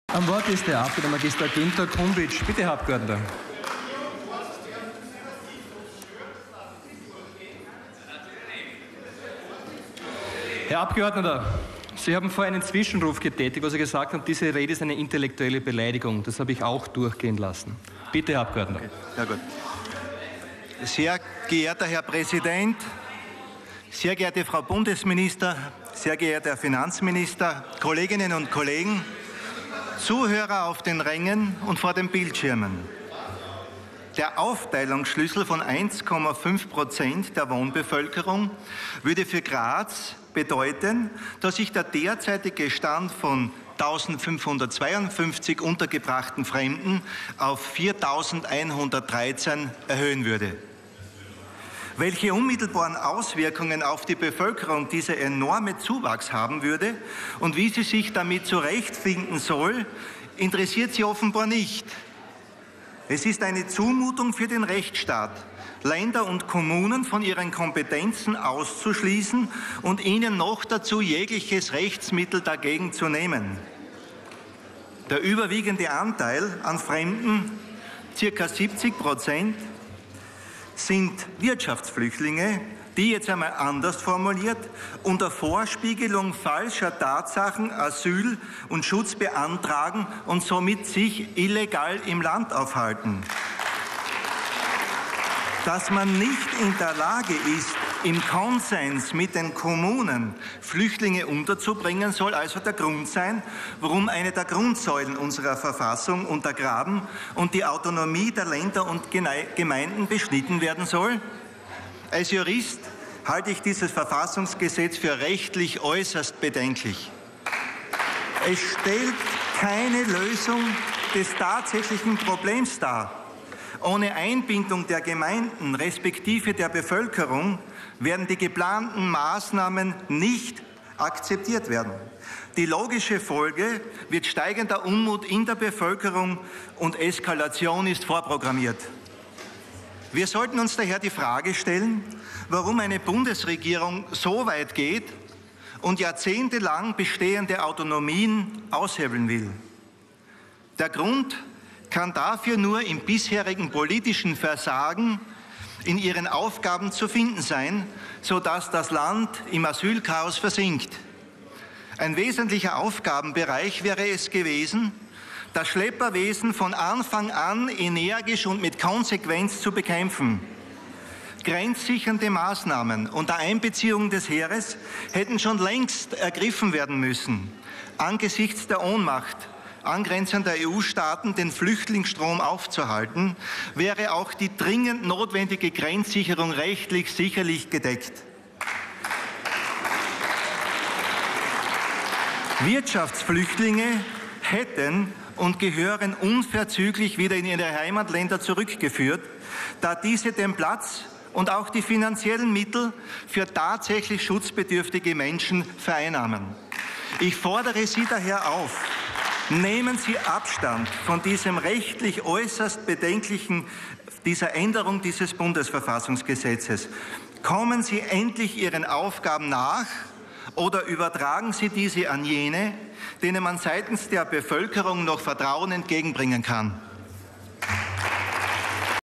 Am Wort ist der Abgeordnete Magister Günther Kumbitsch. Bitte, Herr Abgeordneter. Herr Abgeordneter, Sie haben vorher einen Zwischenruf getätigt, wo Sie gesagt haben, diese Rede ist eine intellektuelle Beleidigung. Das habe ich auch durchgehen lassen. Bitte, Herr Abgeordneter. Okay. Ja, gut. Sehr geehrter Herr Präsident, sehr geehrte Frau Bundesminister, sehr geehrter Herr Finanzminister, Kolleginnen und Kollegen, Zuhörer auf den Rängen und vor den Bildschirmen. Der Aufteilungsschlüssel von 1,5% der Wohnbevölkerung würde für Graz bedeuten, dass sich der derzeitige Stand von 1552 untergebrachten Fremden auf 4113 erhöhen würde. Welche unmittelbaren Auswirkungen auf die Bevölkerung dieser enorme Zuwachs haben würde und wie sie sich damit zurechtfinden soll, interessiert sie offenbar nicht. Es ist eine Zumutung für den Rechtsstaat, Länder und Kommunen von ihren Kompetenzen auszuschließen und ihnen noch dazu jegliches Rechtsmittel dagegen zu nehmen. Der überwiegende Anteil an Fremden, ca. 70%, sind Wirtschaftsflüchtlinge, die jetzt einmal anders formuliert unter Vorspiegelung falscher Tatsachen Asyl und Schutz beantragen und somit sich illegal im Land aufhalten. Dass man nicht in der Lage ist, im Konsens mit den Kommunen Flüchtlinge unterzubringen, soll also der Grund sein, warum eine der Grundsäulen unserer Verfassung untergraben und die Autonomie der Länder und Gemeinden beschnitten werden soll. Als Jurist halte ich dieses Verfassungsgesetz für rechtlich äußerst bedenklich. Es stellt keine Lösung des tatsächlichen Problems dar. Ohne Einbindung der Gemeinden respektive der Bevölkerung werden die geplanten Maßnahmen nicht akzeptiert werden. Die logische Folge wird steigender Unmut in der Bevölkerung und Eskalation ist vorprogrammiert. Wir sollten uns daher die Frage stellen, warum eine Bundesregierung so weit geht und jahrzehntelang bestehende Autonomien aushebeln will. Der Grund kann dafür nur im bisherigen politischen Versagen in ihren Aufgaben zu finden sein, sodass das Land im Asylchaos versinkt. Ein wesentlicher Aufgabenbereich wäre es gewesen, das Schlepperwesen von Anfang an energisch und mit Konsequenz zu bekämpfen. Grenzsichernde Maßnahmen unter Einbeziehung des Heeres hätten schon längst ergriffen werden müssen. Angesichts der Ohnmacht angrenzender EU-Staaten den Flüchtlingsstrom aufzuhalten, wäre auch die dringend notwendige Grenzsicherung rechtlich sicherlich gedeckt. Wirtschaftsflüchtlinge hätten und gehören unverzüglich wieder in ihre Heimatländer zurückgeführt, da diese den Platz und auch die finanziellen Mittel für tatsächlich schutzbedürftige Menschen vereinnahmen. Ich fordere Sie daher auf, nehmen Sie Abstand von diesem rechtlich äußerst bedenklichen, dieser Änderung dieses Bundesverfassungsgesetzes. Kommen Sie endlich Ihren Aufgaben nach oder übertragen Sie diese an jene, denen man seitens der Bevölkerung noch Vertrauen entgegenbringen kann.